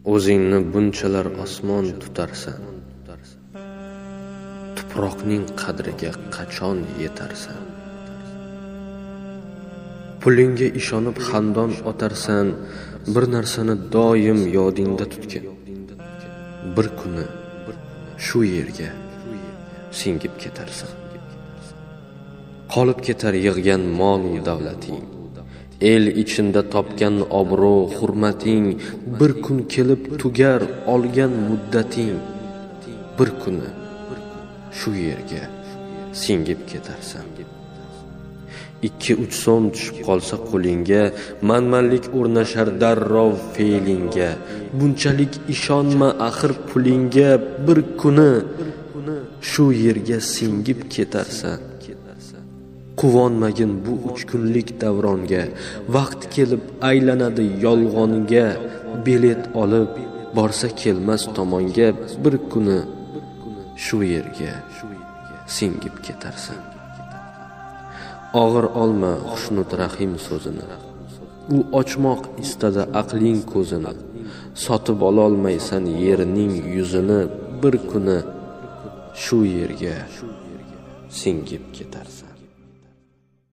O'zingni bunchalar osmon tutarsan, tuproqning qadriga qachon yetarsan? Pulingga ishonib xandon otarsan, bir narsani doim yodingda tutgin. Bir kuni shu yerga singib ketarsan. Qolib ketar yig'gan mol davlating, el içinde topgan obro' hurmating, bir kun kelib tugar olgan muddating. Bir kuni shu yerga singib ketarsan. 2-3 so'm tushib qolsa qo'lingga, manmanlik o'rnashar darrov fe'lingga. Bunchalik ishonma axir pulingga, bir kuni shu yerga singib ketarsan. Quvonmagin bu 3 kunlik davronga, vaqt kelib aylanadi yolg'onga. Bilet olib borsa kelmas tomonga, bir kuni shu yerga singib ketarsan. Og'ir olma Xushnud Rahim so'zini, u ochmoq istadi aqling ko'zini. Sotib ololmaysan yerning yuzini, bir kuni shu yerga singib ketarsan.